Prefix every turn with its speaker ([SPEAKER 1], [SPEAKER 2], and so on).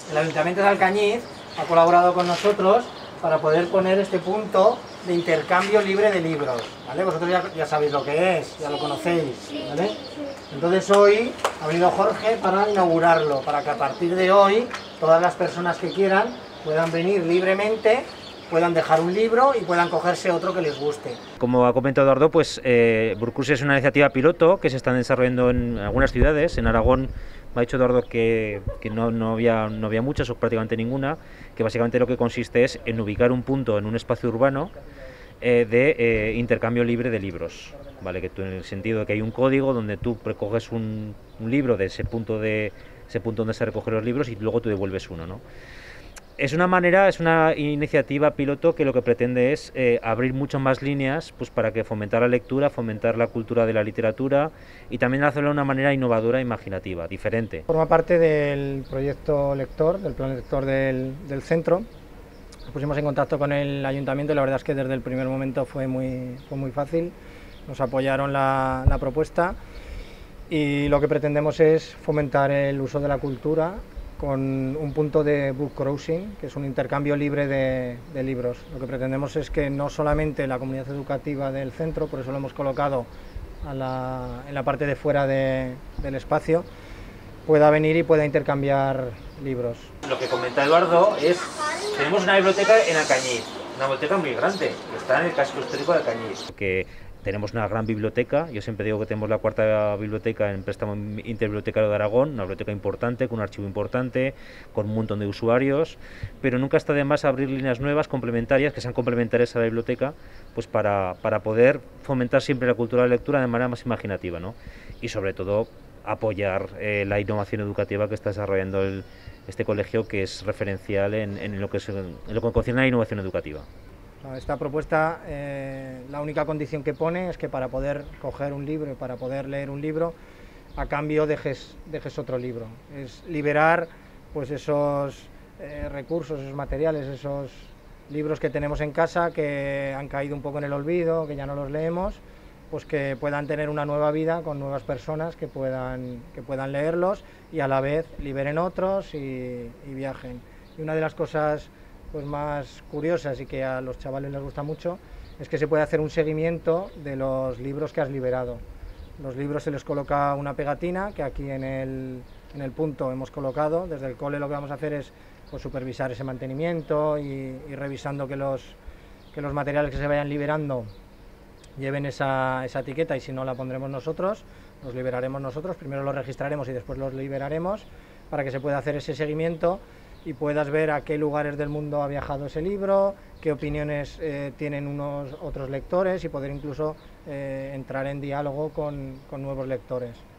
[SPEAKER 1] el Ayuntamiento de Alcañiz ha colaborado con nosotros para poder poner este punto de intercambio libre de libros, ¿vale? Vosotros ya sabéis lo que es, ya lo conocéis, ¿vale? Entonces hoy ha venido Jorge para inaugurarlo, para que a partir de hoy todas las personas que quieran puedan venir libremente, puedan dejar un libro y puedan cogerse otro que les guste.
[SPEAKER 2] Como ha comentado Eduardo, pues Burcursi es una iniciativa piloto que se está desarrollando en algunas ciudades. En Aragón me ha dicho Eduardo que no había muchas o prácticamente ninguna, que básicamente lo que consiste es en ubicar un punto en un espacio urbano de intercambio libre de libros, ¿vale? Que tú, en el sentido de que hay un código donde tú recoges un libro de ese punto donde se recogen los libros y luego tú devuelves uno, ¿no? Es una iniciativa piloto que lo que pretende es abrir muchas más líneas, pues para que fomentar la lectura, fomentar la cultura de la literatura y también hacerlo de una manera innovadora e imaginativa, diferente.
[SPEAKER 3] Forma parte del proyecto lector, del plan lector del centro. Nos pusimos en contacto con el ayuntamiento y la verdad es que desde el primer momento fue muy fácil. Nos apoyaron la propuesta y lo que pretendemos es fomentar el uso de la cultura con un punto de book crossing, que es un intercambio libre de libros. Lo que pretendemos es que no solamente la comunidad educativa del centro, por eso lo hemos colocado en la parte de fuera del espacio, pueda venir y pueda intercambiar libros.
[SPEAKER 2] Lo que comenta Eduardo es, tenemos una biblioteca en Alcañiz, una biblioteca muy grande, que está en el casco histórico de Alcañiz. Tenemos una gran biblioteca, yo siempre digo que tenemos la cuarta biblioteca en préstamo interbibliotecario de Aragón, una biblioteca importante, con un archivo importante, con un montón de usuarios, pero nunca está de más abrir líneas nuevas, complementarias, que sean complementarias a la biblioteca, pues para poder fomentar siempre la cultura de la lectura de manera más imaginativa, ¿no? Y sobre todo apoyar la innovación educativa que está desarrollando este colegio, que es referencial en lo que concierne a la innovación educativa.
[SPEAKER 3] Esta propuesta, la única condición que pone es que para poder coger un libro, para poder leer un libro, a cambio dejes otro libro. Es liberar pues esos recursos, esos materiales, esos libros que tenemos en casa que han caído un poco en el olvido, que ya no los leemos, pues que puedan tener una nueva vida con nuevas personas que puedan leerlos y a la vez liberen otros y viajen. Y una de las cosas pues más curiosas y que a los chavales les gusta mucho es que se puede hacer un seguimiento de los libros que has liberado. Los libros se les coloca una pegatina que aquí en el punto hemos colocado. Desde el cole lo que vamos a hacer es pues supervisar ese mantenimiento y revisando que los materiales que se vayan liberando lleven esa etiqueta, y si no la pondremos nosotros, los liberaremos nosotros, primero los registraremos y después los liberaremos para que se pueda hacer ese seguimiento y puedas ver a qué lugares del mundo ha viajado ese libro, qué opiniones tienen otros lectores y poder incluso entrar en diálogo con nuevos lectores.